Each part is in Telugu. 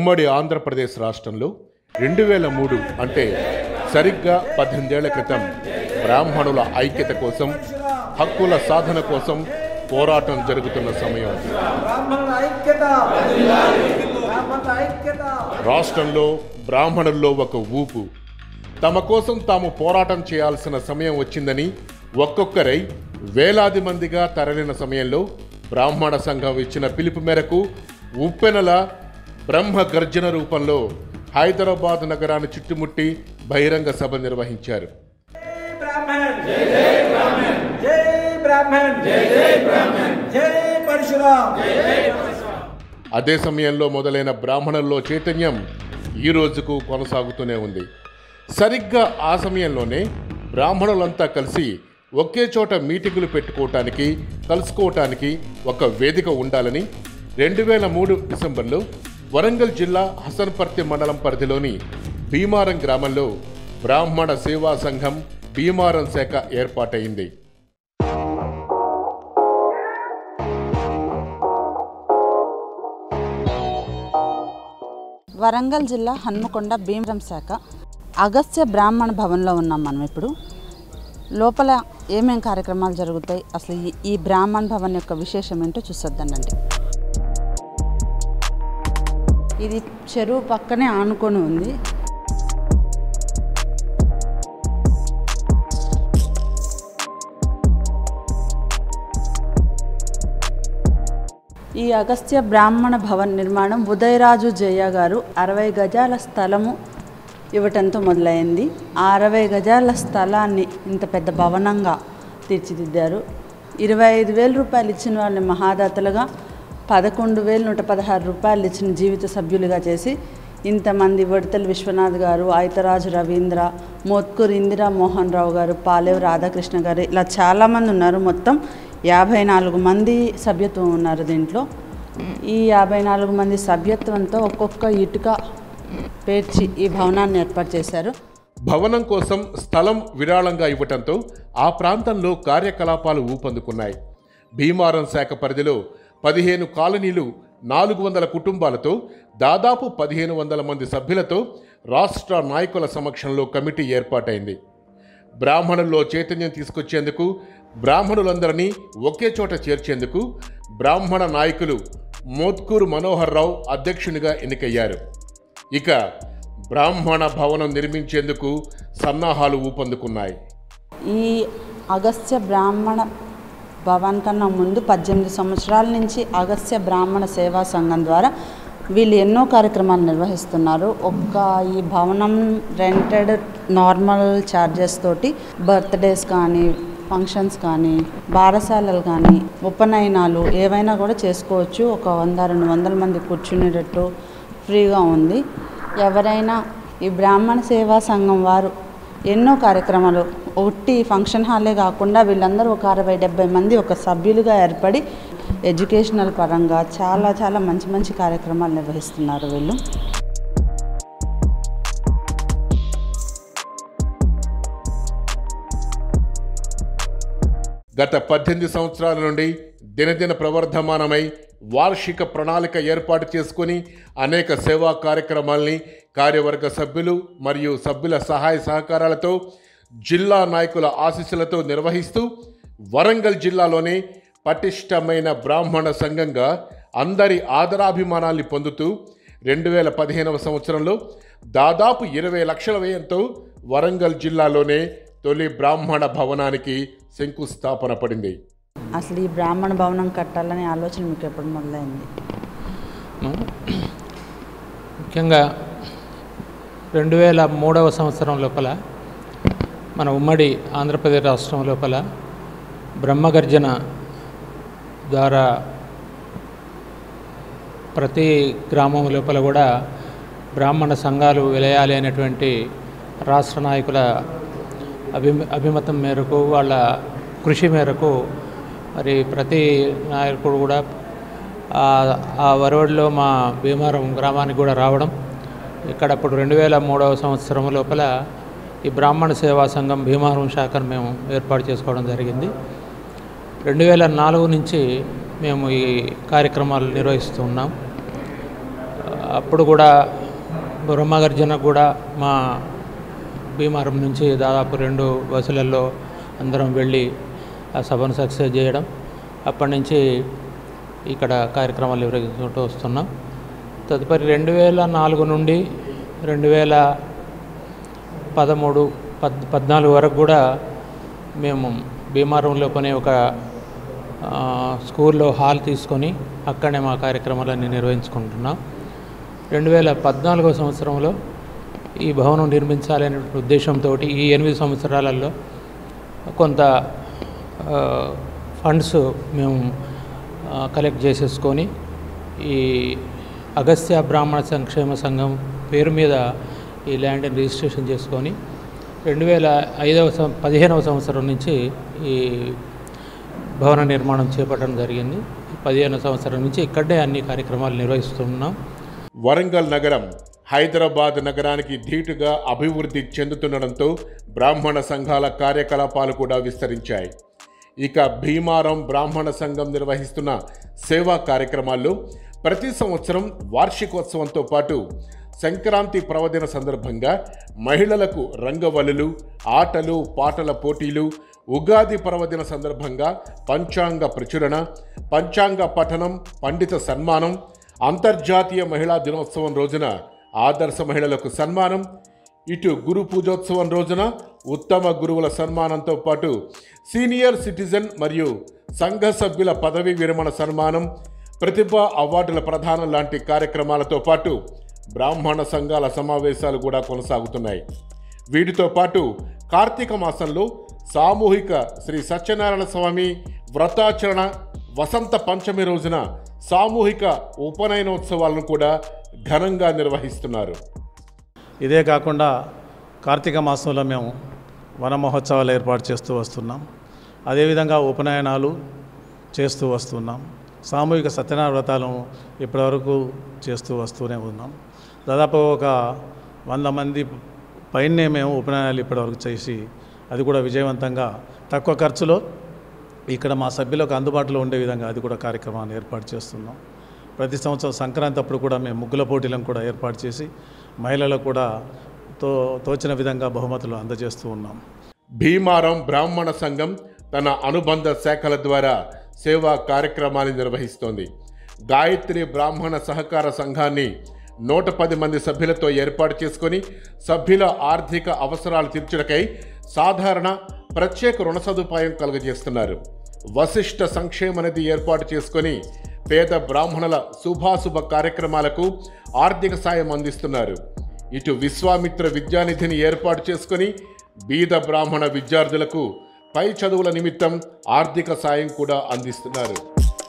ఉమ్మడి ఆంధ్రప్రదేశ్ రాష్ట్రంలో 2003 అంటే సరిగ్గా 18 ఏళ్ల క్రితం బ్రాహ్మణుల ఐక్యత కోసం, హక్కుల సాధన కోసం పోరాటం జరుగుతున్న సమయం. రాష్ట్రంలో బ్రాహ్మణుల్లో ఒక ఊపు. తమ కోసం తాము పోరాటం చేయాల్సిన సమయం వచ్చిందని ఒక్కొక్కరై వేలాది మందిగా తరలిన సమయంలో బ్రాహ్మణ సంఘం ఇచ్చిన పిలుపు మేరకు ఉప్పెనల బ్రహ్మ గర్జన రూపంలో హైదరాబాద్ నగరాన్ని చుట్టుముట్టి బహిరంగ సభ నిర్వహించారు. అదే సమయంలో మొదలైన బ్రాహ్మణుల్లో చైతన్యం ఈ రోజుకు కొనసాగుతూనే ఉంది. సరిగ్గా ఆ సమయంలోనే బ్రాహ్మణులంతా కలిసి ఒకే చోట మీటింగులు పెట్టుకోవటానికి, కలుసుకోవటానికి ఒక వేదిక ఉండాలని 2003 డిసెంబర్లో వరంగల్ జిల్లా హసన్పర్తి మండలం పరిధిలోని భీమారం గ్రామంలో బ్రాహ్మణ సేవా సంఘం భీమారం శాఖ ఏర్పాటైంది. వరంగల్ జిల్లా హన్మకొండ భీమవరం శాఖ అగస్త్య బ్రాహ్మణ భవన్లో ఉన్నాం మనం. ఇప్పుడు లోపల ఏమేం కార్యక్రమాలు జరుగుతాయి, అసలు ఈ బ్రాహ్మణ భవన్ యొక్క విశేషం ఏంటో చూసొద్దానండి. ఇది చెరువు పక్కనే ఆనుకొని ఉంది. ఈ అగస్త్య బ్రాహ్మణ భవన్ నిర్మాణం ఉదయరాజు జయ గారు 60 గజాల స్థలము ఇవ్వటంతో మొదలైంది. ఆ 60 గజాల స్థలాన్ని ఇంత పెద్ద భవనంగా తీర్చిదిద్దారు. 25,000 రూపాయలు ఇచ్చిన వాళ్ళని మహాదాతలుగా, 11,116 రూపాయలు ఇచ్చిన జీవిత సభ్యులుగా చేసి ఇంతమంది వడతల విశ్వనాథ్ గారు, ఐతరాజు రవీంద్ర, మోత్కూరు ఇందిరా మోహన్ రావు గారు, పాలేవు రాధాకృష్ణ గారు, ఇలా చాలామంది ఉన్నారు. మొత్తం 54 మంది సభ్యత్వం ఉన్నారు దీంట్లో. ఈ 54 మంది సభ్యత్వంతో ఒక్కొక్క ఇటుక పేర్చి ఈ భవనాన్ని ఏర్పాటు చేశారు. భవనం కోసం స్థలం విరాళంగా ఇవ్వటంతో ఆ ప్రాంతంలో కార్యకలాపాలు ఊపందుకున్నాయి. భీమారం శాఖ పరిధిలో 15 కాలనీలు, 400 కుటుంబాలతో దాదాపు 1,500 మంది సభ్యులతో రాష్ట్ర నాయకుల సమక్షంలో కమిటీ ఏర్పాటైంది. బ్రాహ్మణుల్లో చైతన్యం తీసుకొచ్చేందుకు, బ్రాహ్మణులందరినీ ఒకే చోట చేర్చేందుకు బ్రాహ్మణ నాయకులు మోత్కూరు మనోహర్ రావు అధ్యక్షునిగా ఎన్నికయ్యారు. ఇక బ్రాహ్మణ భవనం నిర్మించేందుకు సన్నాహాలు ఊపందుకున్నాయి. ఈ అగస్త్య బ్రాహ్మణ భవన్ కన్నా ముందు 18 సంవత్సరాల నుంచి అగస్త్య బ్రాహ్మణ సేవా సంఘం ద్వారా వీళ్ళు ఎన్నో కార్యక్రమాలు నిర్వహిస్తున్నారు. ఈ భవనం రెంటెడ్ నార్మల్ ఛార్జెస్ తోటి బర్త్డేస్ కానీ, ఫంక్షన్స్ కానీ, బారసాలలు కానీ, ఉపనయనాలు ఏవైనా కూడా చేసుకోవచ్చు. ఒక 100-200 మంది కూర్చునేటట్టు ఫ్రీగా ఉంది. ఎవరైనా ఈ బ్రాహ్మణ సేవా సంఘం వారు ఎన్నో కార్యక్రమాలు, ఒకటి ఫంక్షన్ హాలే కాకుండా వీళ్ళందరూ ఒక 60-70 మంది ఒక సభ్యులుగా ఏర్పడి ఎడ్యుకేషనల్ పరంగా చాలా చాలా మంచి మంచి కార్యక్రమాలు నిర్వహిస్తున్నారు వీళ్ళు. గత 18 సంవత్సరాల నుండి దినదిన ప్రవర్ధమానమై వార్షిక ప్రణాళిక ఏర్పాటు చేసుకుని అనేక సేవా కార్యక్రమాల్ని కార్యవర్గ సభ్యులు మరియు సభ్యుల సహాయ సహకారాలతో, జిల్లా నాయకుల ఆశీస్సులతో నిర్వహిస్తూ వరంగల్ జిల్లాలోనే పటిష్టమైన బ్రాహ్మణ సంఘంగా అందరి ఆదరాభిమానాల్ని పొందుతూ 2015వ సంవత్సరంలో దాదాపు 20 లక్షల వ్యయంతో వరంగల్ జిల్లాలోనే తొలి బ్రాహ్మణ భవనానికి శంకుస్థాపన పడింది. అసలు ఈ బ్రాహ్మణ భవనం కట్టాలనే ఆలోచన మీకు ఎప్పుడు మొదలైంది? ముఖ్యంగా 2003వ సంవత్సరం లోపల మన ఉమ్మడి ఆంధ్రప్రదేశ్ రాష్ట్రం లోపల బ్రహ్మగర్జన ద్వారా ప్రతి గ్రామం లోపల కూడా బ్రాహ్మణ సంఘాలు వెలయాలి అనేటువంటి రాష్ట్ర నాయకుల అభిమతం మేరకు, వాళ్ళ కృషి మేరకు మరి ప్రతి నాయకుడు కూడా ఆ వరవడిలో మా భీమారం గ్రామానికి కూడా రావడం, ఇక్కడ ఇప్పుడు 2003వ సంవత్సరం లోపల ఈ బ్రాహ్మణ సేవా సంఘం భీమారం శాఖను మేము ఏర్పాటు చేసుకోవడం జరిగింది. 2004 నుంచి మేము ఈ కార్యక్రమాలు నిర్వహిస్తూ ఉన్నాం. అప్పుడు కూడా బ్రహ్మగర్జన కూడా మా భీమారం నుంచి దాదాపు 2 బస్సులలో అందరం వెళ్ళి ఆ సభను సక్సెస్ చేయడం, అప్పటి నుంచి ఇక్కడ కార్యక్రమాలు నిర్వహించుకుంటూ వస్తున్నాం. తదుపరి 2004 నుండి 2014 వరకు కూడా మేము భీమారంలో కొనే ఒక స్కూల్లో హాల్ తీసుకొని అక్కడనే మా కార్యక్రమాలన్నీ నిర్వహించుకుంటున్నాం. 2014 సంవత్సరంలో ఈ భవనం నిర్మించాలనే ఉద్దేశంతో ఈ 8 సంవత్సరాలలో కొంత ఫండ్స్ మేము కలెక్ట్ చేసేసుకొని ఈ అగస్త్య బ్రాహ్మణ సంక్షేమ సంఘం పేరు మీద ఈ ల్యాండ్ని రిజిస్ట్రేషన్ చేసుకొని 2015వ సంవత్సరం నుంచి ఈ భవన నిర్మాణం చేపట్టడం జరిగింది. 15వ సంవత్సరం నుంచి ఇక్కడే అన్ని కార్యక్రమాలు నిర్వహిస్తున్నాం. వరంగల్ నగరం హైదరాబాద్ నగరానికి ధీటుగా అభివృద్ధి చెందుతుండడంతో బ్రాహ్మణ సంఘాల కార్యకలాపాలు కూడా విస్తరించాయి. ఇక భీమారం బ్రాహ్మణ సంఘం నిర్వహిస్తున్న సేవా కార్యక్రమాల్లో ప్రతి సంవత్సరం వార్షికోత్సవంతో పాటు సంక్రాంతి పర్వదిన సందర్భంగా మహిళలకు రంగవల్లులు, ఆటలు పాటల పోటీలు, ఉగాది పర్వదిన సందర్భంగా పంచాంగ ప్రచురణ, పంచాంగ పఠనం, పండిత సన్మానం, అంతర్జాతీయ మహిళా దినోత్సవం రోజున ఆదర్శ మహిళలకు సన్మానం, ఇటు గురు పూజోత్సవం రోజున ఉత్తమ గురువుల సన్మానంతో పాటు సీనియర్ సిటిజన్ మరియు సంఘ సభ్యుల పదవీ విరమణ సన్మానం, ప్రతిభా అవార్డుల ప్రదానం లాంటి కార్యక్రమాలతో పాటు బ్రాహ్మణ సంఘాల సమావేశాలు కూడా కొనసాగుతున్నాయి. వీటితో పాటు కార్తీక మాసంలో సామూహిక శ్రీ సత్యనారాయణ స్వామి వ్రతాచరణ, వసంత పంచమి రోజున సామూహిక ఉపనయనోత్సవాలను కూడా ఘనంగా నిర్వహిస్తున్నారు. ఇదే కాకుండా కార్తీక మాసంలో మేము వన మహోత్సవాలు ఏర్పాటు చేస్తూ వస్తున్నాం. అదేవిధంగా ఉపనయనాలు చేస్తూ వస్తున్నాం. సామూహిక సత్యనారాయణ వ్రతాలను ఇప్పటివరకు చేస్తూ వస్తూనే ఉన్నాం. దాదాపు ఒక 100 మంది పైనే మేము ఉపనయనాలు ఇప్పటివరకు చేసి, అది కూడా విజయవంతంగా తక్కువ ఖర్చులో ఇక్కడ మా సభ్యులకు అందుబాటులో ఉండే విధంగా అది కూడా కార్యక్రమాన్ని ఏర్పాటు చేస్తున్నాం. ప్రతి సంవత్సరం సంక్రాంతి అప్పుడు కూడా మేము ముగ్గుల పోటీలను కూడా ఏర్పాటు చేసి మహిళలకు కూడా తోచిన విధంగా బహుమతులు అందజేస్తూ ఉన్నాం. భీమారం బ్రాహ్మణ సంఘం తన అనుబంధ శాఖల ద్వారా సేవా కార్యక్రమాన్ని నిర్వహిస్తోంది. గాయత్రి బ్రాహ్మణ సహకార సంఘాన్ని 110 మంది సభ్యులతో ఏర్పాటు చేసుకొని సభ్యుల ఆర్థిక అవసరాలు తీర్చడకై సాధారణ ప్రత్యేక రుణ సదుపాయం కలుగజేస్తున్నారు. వశిష్ఠ సంక్షేమ నిధి ఏర్పాటు చేసుకొని పేద బ్రాహ్మణుల శుభాశుభ కార్యక్రమాలకు ఆర్థిక సాయం అందిస్తున్నారు. ఇటు విశ్వామిత్ర విద్యానిధిని ఏర్పాటు చేసుకొని బీద బ్రాహ్మణ విద్యార్థులకు పై చదువుల నిమిత్తం ఆర్థిక సాయం కూడా అందిస్తున్నారు.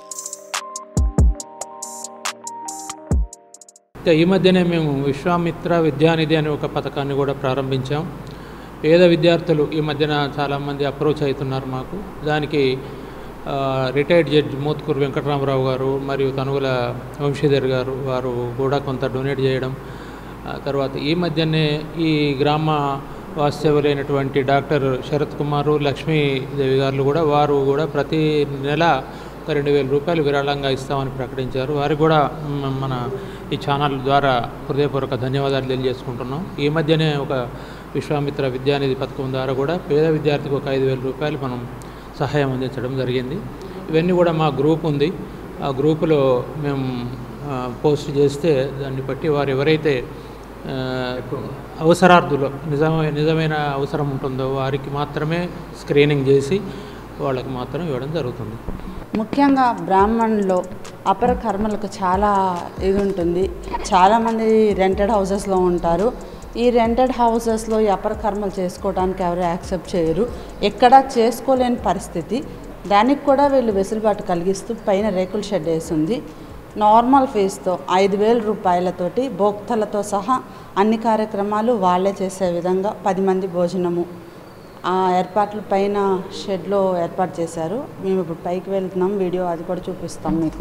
ఈ మధ్యనే మేము విశ్వామిత్ర విద్యానిధి అనే ఒక పథకాన్ని కూడా ప్రారంభించాం. పేద విద్యార్థులు ఈ మధ్యన చాలామంది అప్రోచ్ అవుతున్నారు మాకు. దానికి రిటైర్డ్ జడ్జి మోత్కూరు వెంకటరామరావు గారు మరియు తనుగుల వంశీధర్ గారు వారు కూడా కొంత డొనేట్ చేయడం, తర్వాత ఈ మధ్యనే ఈ గ్రామ వాస్తవ్యులైనటువంటి డాక్టర్ శరత్ కుమారు, లక్ష్మీదేవి గారు కూడా వారు కూడా ప్రతి నెల 2,000 రూపాయలు విరాళంగా ఇస్తామని ప్రకటించారు. వారికి కూడా మన ఈ ఛానల్ ద్వారా హృదయపూర్వక ధన్యవాదాలు తెలియజేసుకుంటున్నాం. ఈ మధ్యనే ఒక విశ్వామిత్ర విద్యానిధి పథకం ద్వారా కూడా పేద విద్యార్థికి ఒక 5,000 రూపాయలు మనం సహాయం అందించడం జరిగింది. ఇవన్నీ కూడా మా గ్రూప్ ఉంది. ఆ గ్రూపులో మేము పోస్ట్ చేస్తే దాన్ని బట్టి వారు ఎవరైతే అవసరార్థులు నిజమైన అవసరం ఉంటుందో వారికి మాత్రమే స్క్రీనింగ్ చేసి వాళ్ళకి మాత్రం ఇవ్వడం జరుగుతుంది. ముఖ్యంగా బ్రాహ్మణుల్లో అపర కర్మలకు చాలా ఇది ఉంటుంది. చాలామంది రెంటెడ్ హౌసెస్లో ఉంటారు. ఈ రెంటెడ్ హౌసెస్లో ఈ అపర కర్మలు చేసుకోవడానికి ఎవరు యాక్సెప్ట్ చేయరు. ఎక్కడా చేసుకోలేని పరిస్థితి. దానికి కూడా వీళ్ళు వెసులుబాటు కలిగిస్తూ పైన రేకుల షెడ్ వేసింది. నార్మల్ ఫీజుతో 5,000 రూపాయలతోటి భోక్తలతో సహా అన్ని కార్యక్రమాలు వాళ్ళే చేసే విధంగా 10 మంది భోజనము ఆ ఏర్పాట్లు పైన షెడ్లో ఏర్పాటు చేశారు. మేము ఇప్పుడు పైకి వెళ్తున్నాం. వీడియో అది కూడా చూపిస్తాం మీకు.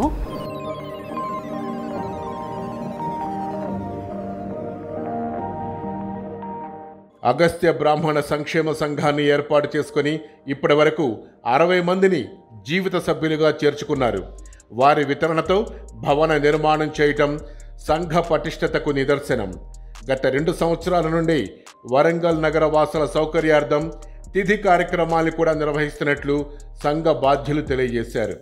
అగస్త్య బ్రాహ్మణ సంక్షేమ సంఘాన్ని ఏర్పాటు చేసుకొని ఇప్పటి వరకు 60 మందిని జీవిత సభ్యులుగా చేర్చుకున్నారు. వారి వితరణతో భవన నిర్మాణం చేయటం, సంఘ పటిష్టతకు నిదర్శనం. గత 2 సంవత్సరాల నుండి వరంగల్ నగర వాసుల సౌకర్యార్థం తిథి కార్యక్రమాలు కూడా నిర్వహిస్తున్నట్లు సంఘ బాధ్యులు తెలియజేశారు.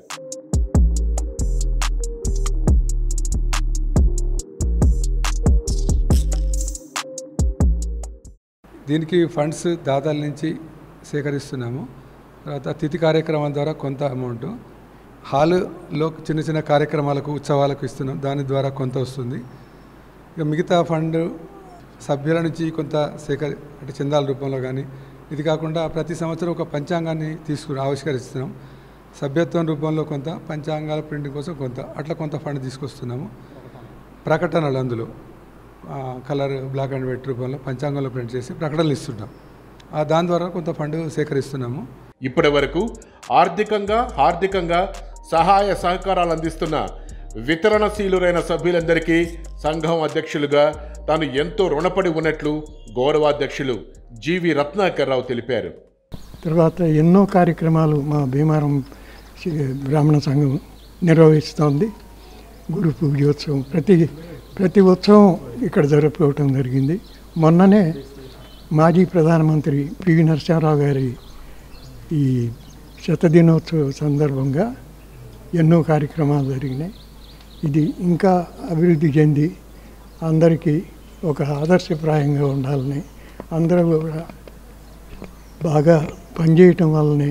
దీనికి ఫండ్స్ దాతల నుంచి సేకరిస్తున్నాము. తర్వాత తిథి కార్యక్రమాల ద్వారా కొంత అమౌంట్, హాల్లో చిన్న చిన్న కార్యక్రమాలకు ఉత్సవాలకు ఇస్తున్నాం, దాని ద్వారా కొంత వస్తుంది. ఇక మిగతా ఫండ్ సభ్యుల నుంచి కొంత అంటే చందాల రూపంలో కానీ, ఇది కాకుండా ప్రతి సంవత్సరం ఒక పంచాంగాన్ని ఆవిష్కరిస్తున్నాం. సభ్యత్వం రూపంలో కొంత, పంచాంగాల ప్రింటింగ్ కోసం కొంత, అట్లా కొంత ఫండ్ తీసుకొస్తున్నాము. ప్రకటనలు అందులో కలర్ బ్లాక్ అండ్ వైట్ రూపంలో పంచాంగంలో ప్రింట్ చేసి ప్రకటనలు ఇస్తున్నాం. దాని ద్వారా కొంత ఫండ్ సేకరిస్తున్నాము. ఇప్పటి వరకు ఆర్థికంగా సహాయ సహకారాలు అందిస్తున్న వితరణశీలురైన సభ్యులందరికీ సంఘం అధ్యక్షులుగా తాను ఎంతో రుణపడి ఉన్నట్లు గౌరవాధ్యక్షులు జీవి రత్నాకర్రావు తెలిపారు. తర్వాత ఎన్నో కార్యక్రమాలు మా భీమారం బ్రాహ్మణ సంఘం నిర్వహిస్తోంది. గురు పూజోత్సవం, ప్రతి ఉత్సవం ఇక్కడ జరుపుకోవటం జరిగింది. మొన్ననే మాజీ ప్రధానమంత్రి పివి నరసింహారావు గారి ఈ శతదినోత్సవ సందర్భంగా ఎన్నో కార్యక్రమాలు జరిగినాయి. ఇది ఇంకా అభివృద్ధి చెంది అందరికీ ఒక ఆదర్శప్రాయంగా ఉండాలని, అందరూ కూడా బాగా పనిచేయటం వల్లనే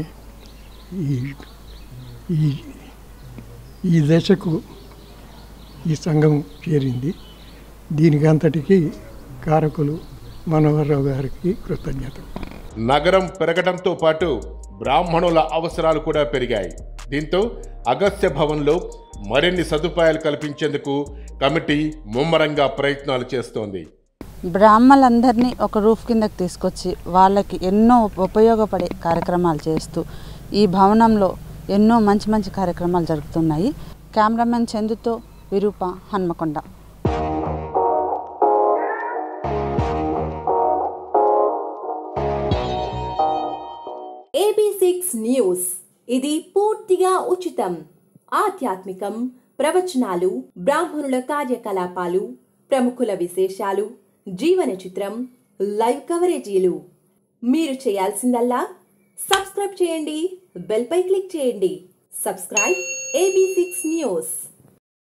ఈ దశకు ఈ సంఘం చేరింది. దీనికి అంతటికీ కారకులు మనోహర్రావు గారికి కృతజ్ఞతలు. నగరం పెరగడంతో పాటు బ్రాహ్మణుల అవసరాలు కూడా పెరిగాయి. దీంతో అగస్త్య భవన్లో మరిన్ని సదుపాయాలు కల్పించేందుకు కమిటీ ముమ్మరంగా ప్రయత్నాలు చేస్తోంది. బ్రాహ్మణులందరినీ ఒక రూఫ్ కిందకి తీసుకొచ్చి వాళ్ళకి ఎన్నో ఉపయోగపడే కార్యక్రమాలు చేస్తూ ఈ భవనంలో ఎన్నో మంచి కార్యక్రమాలు జరుగుతున్నాయి. కెమెరామెన్ చందుతో విరూప, హన్మకొండ. AB6 న్యూస్, ఇది పూర్తిగా ఉచితం. ఆధ్యాత్మికం, ప్రవచనాలు, బ్రాహ్మణుల కార్యకలాపాలు, ప్రముఖుల విశేషాలు, జీవన చిత్రం, లైవ్ కవరేజీలు. మీరు చేయాల్సిందల్లా సబ్స్క్రైబ్ చేయండి, బెల్ పై క్లిక్ చేయండి. Subscribe AB6 news.